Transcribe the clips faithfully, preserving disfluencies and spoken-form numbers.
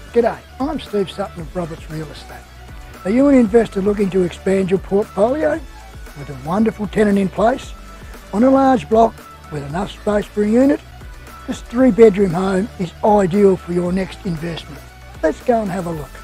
G'day, I'm Steve Sutton of Roberts Real Estate. Are you an investor looking to expand your portfolio? With a wonderful tenant in place, on a large block with enough space for a unit, this three bedroom home is ideal for your next investment. Let's go and have a look.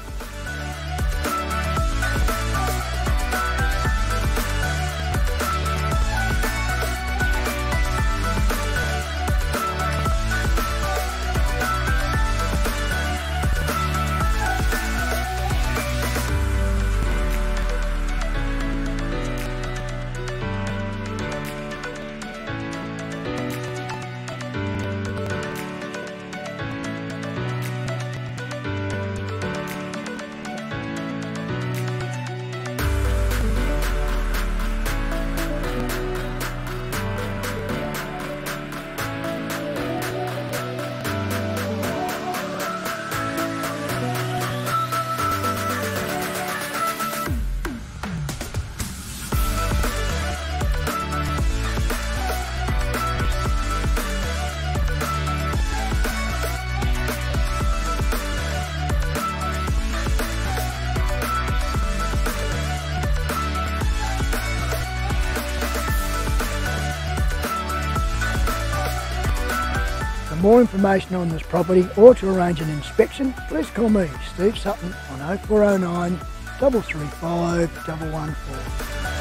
For more information on this property or to arrange an inspection, please call me, Steve Sutton, on oh four oh nine, three three five, one one four.